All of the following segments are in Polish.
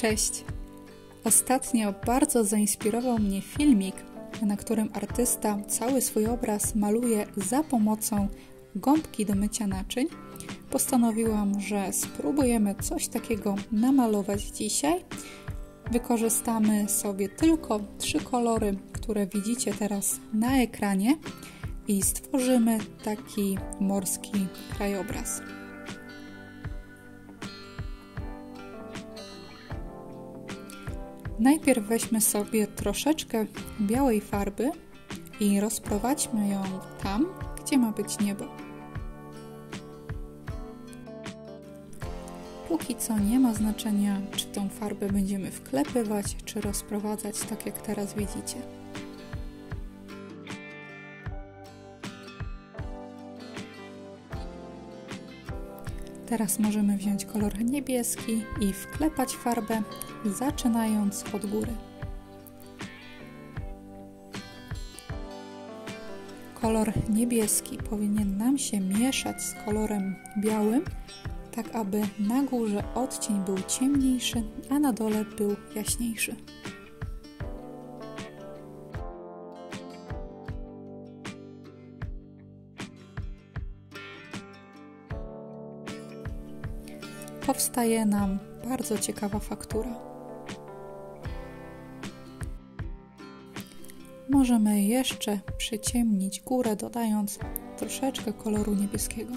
Cześć! Ostatnio bardzo zainspirował mnie filmik, na którym artysta cały swój obraz maluje za pomocą gąbki do mycia naczyń. Postanowiłam, że spróbujemy coś takiego namalować dzisiaj. Wykorzystamy sobie tylko 3 kolory, które widzicie teraz na ekranie i stworzymy taki morski krajobraz. Najpierw weźmy sobie troszeczkę białej farby i rozprowadźmy ją tam, gdzie ma być niebo. Póki co nie ma znaczenia, czy tą farbę będziemy wklepywać, czy rozprowadzać, tak jak teraz widzicie. Teraz możemy wziąć kolor niebieski i wklepać farbę, zaczynając od góry. Kolor niebieski powinien nam się mieszać z kolorem białym, tak aby na górze odcień był ciemniejszy, a na dole był jaśniejszy. Powstaje nam bardzo ciekawa faktura. Możemy jeszcze przyciemnić górę, dodając troszeczkę koloru niebieskiego.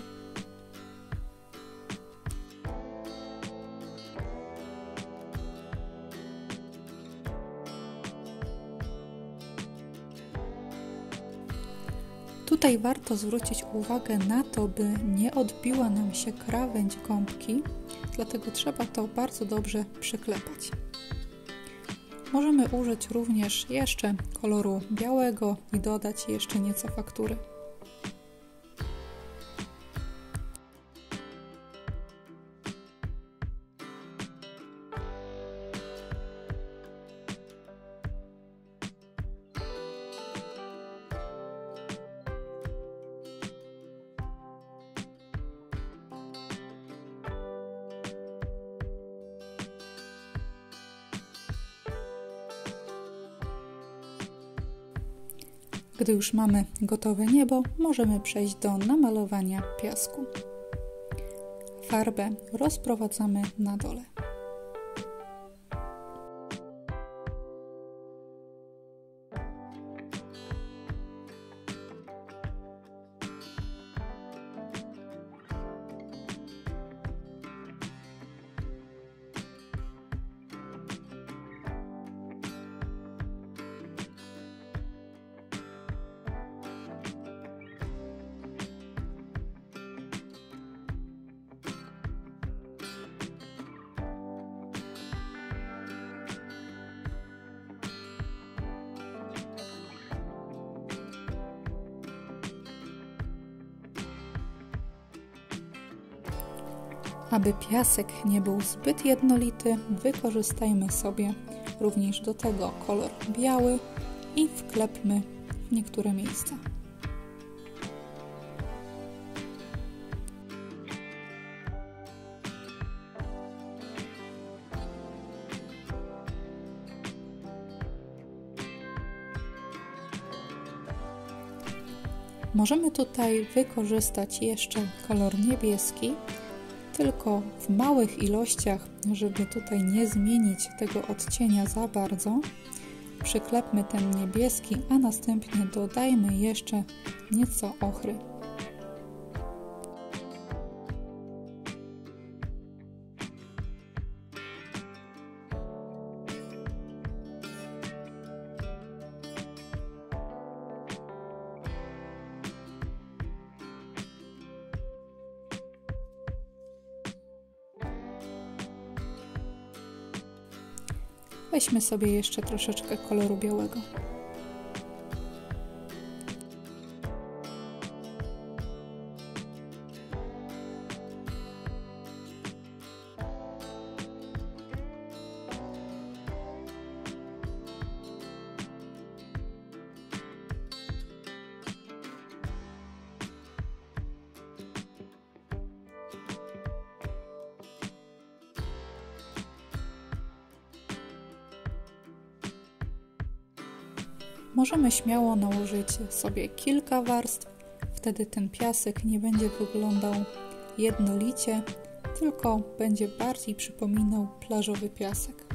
Tutaj warto zwrócić uwagę na to, by nie odbiła nam się krawędź gąbki, dlatego trzeba to bardzo dobrze przyklepać. Możemy użyć również jeszcze koloru białego i dodać jeszcze nieco faktury. Gdy już mamy gotowe niebo, możemy przejść do namalowania piasku. Farbę rozprowadzamy na dole. Aby piasek nie był zbyt jednolity, wykorzystajmy sobie również do tego kolor biały i wklepmy w niektóre miejsca. Możemy tutaj wykorzystać jeszcze kolor niebieski, tylko w małych ilościach, żeby tutaj nie zmienić tego odcienia za bardzo. Przyklepmy ten niebieski, a następnie dodajmy jeszcze nieco ochry. Weźmy sobie jeszcze troszeczkę koloru białego. Możemy śmiało nałożyć sobie kilka warstw, wtedy ten piasek nie będzie wyglądał jednolicie, tylko będzie bardziej przypominał plażowy piasek.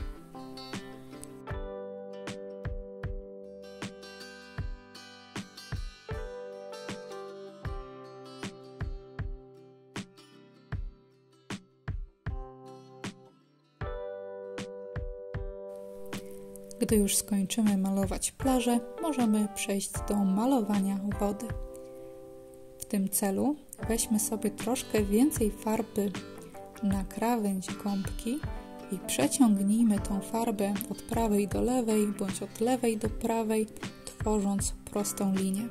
Gdy już skończymy malować plażę, możemy przejść do malowania wody. W tym celu weźmy sobie troszkę więcej farby na krawędź gąbki i przeciągnijmy tą farbę od prawej do lewej bądź od lewej do prawej, tworząc prostą linię.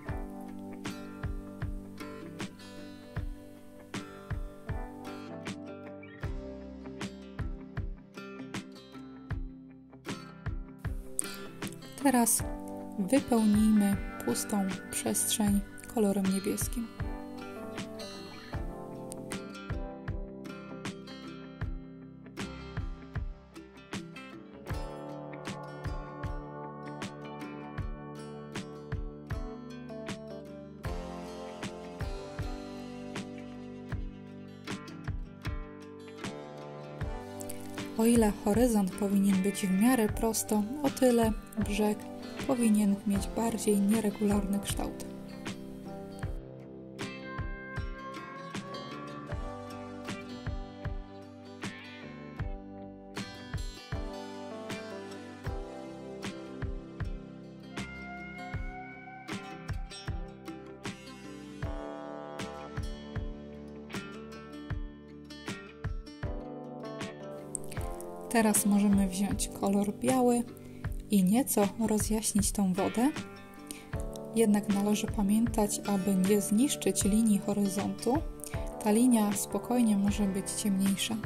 Teraz wypełnijmy pustą przestrzeń kolorem niebieskim. O ile horyzont powinien być w miarę prosto, o tyle brzeg powinien mieć bardziej nieregularny kształt. Teraz możemy wziąć kolor biały i nieco rozjaśnić tą wodę. Jednak należy pamiętać, aby nie zniszczyć linii horyzontu. Ta linia spokojnie może być ciemniejsza.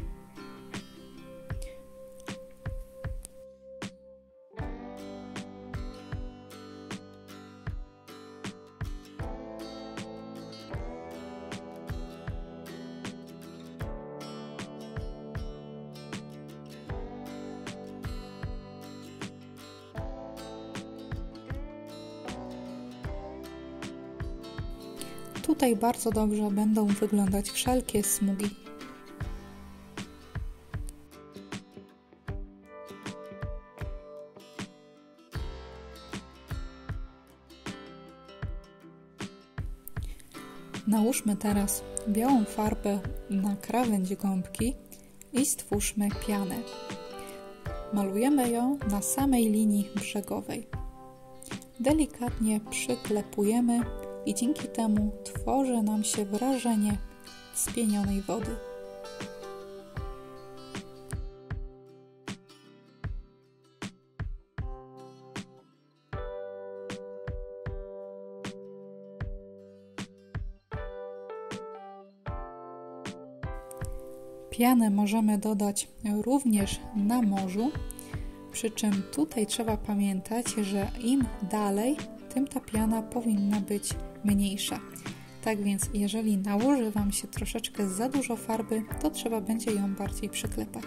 Tutaj bardzo dobrze będą wyglądać wszelkie smugi. Nałóżmy teraz białą farbę na krawędź gąbki i stwórzmy pianę. Malujemy ją na samej linii brzegowej. Delikatnie przyklepujemy i dzięki temu tworzy nam się wrażenie spienionej wody. Pianę możemy dodać również na morzu, przy czym tutaj trzeba pamiętać, że im dalej, tym ta piana powinna być mniejsza. Tak więc jeżeli nałoży Wam się troszeczkę za dużo farby, to trzeba będzie ją bardziej przyklepać.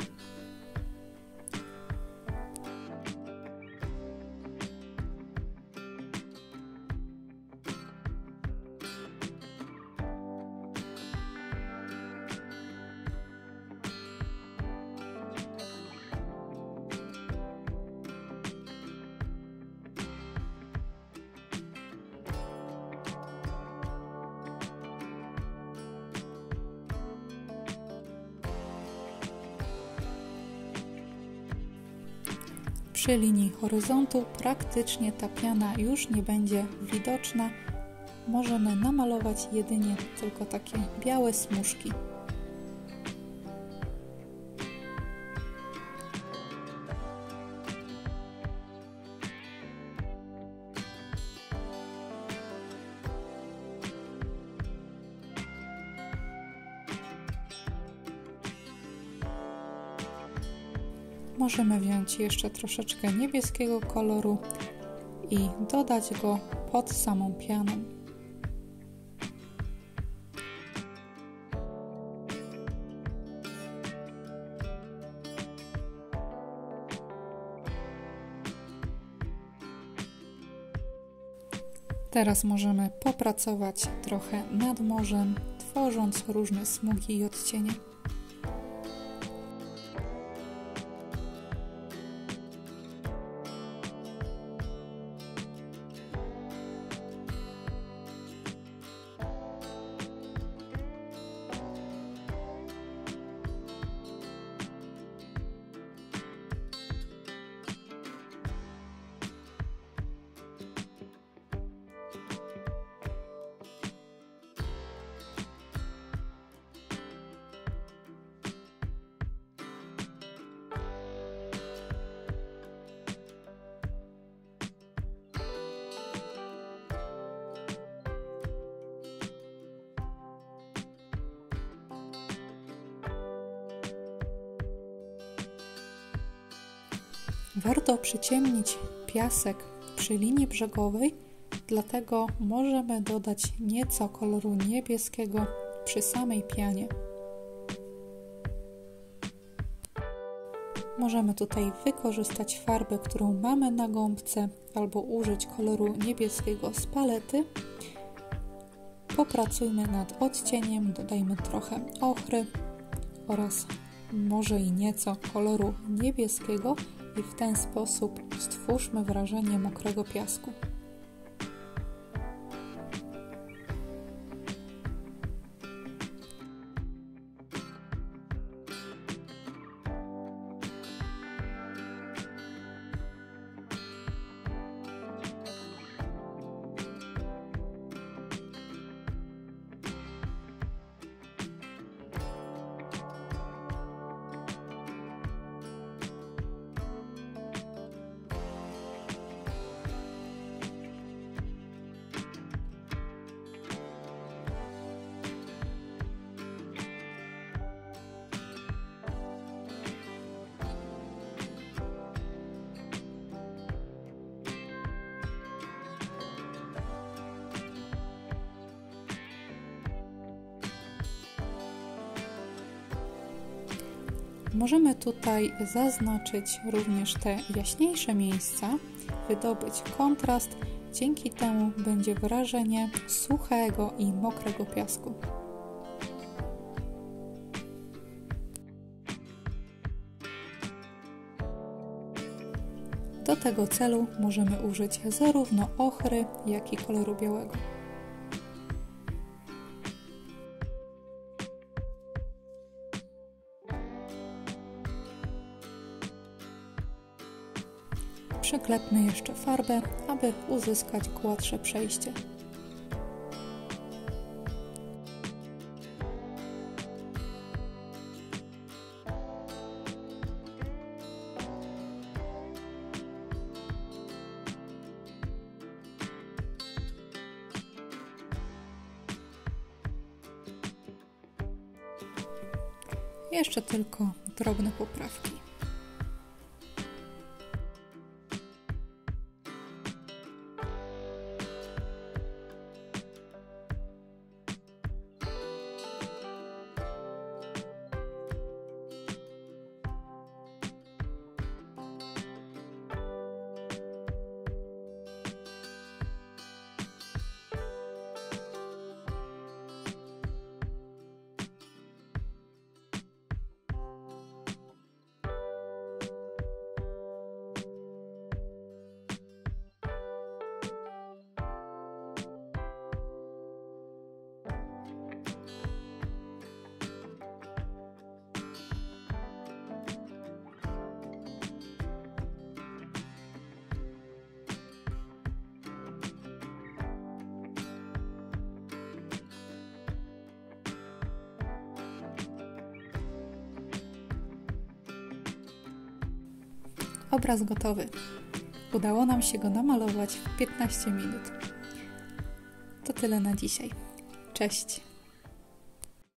Przy linii horyzontu praktycznie ta piana już nie będzie widoczna. Możemy namalować jedynie tylko takie białe smużki. Możemy wziąć jeszcze troszeczkę niebieskiego koloru i dodać go pod samą pianą. Teraz możemy popracować trochę nad morzem, tworząc różne smugi i odcienie. Warto przyciemnić piasek przy linii brzegowej, dlatego możemy dodać nieco koloru niebieskiego przy samej pianie. Możemy tutaj wykorzystać farbę, którą mamy na gąbce, albo użyć koloru niebieskiego z palety. Popracujmy nad odcieniem, dodajmy trochę ochry oraz może i nieco koloru niebieskiego i w ten sposób stwórzmy wrażenie mokrego piasku. Możemy tutaj zaznaczyć również te jaśniejsze miejsca, wydobyć kontrast, dzięki temu będzie wrażenie suchego i mokrego piasku. Do tego celu możemy użyć zarówno ochry, jak i koloru białego. Przyklepmy jeszcze farbę, aby uzyskać gładsze przejście. Jeszcze tylko drobne poprawki. Obraz gotowy. Udało nam się go namalować w 15 minut. To tyle na dzisiaj. Cześć!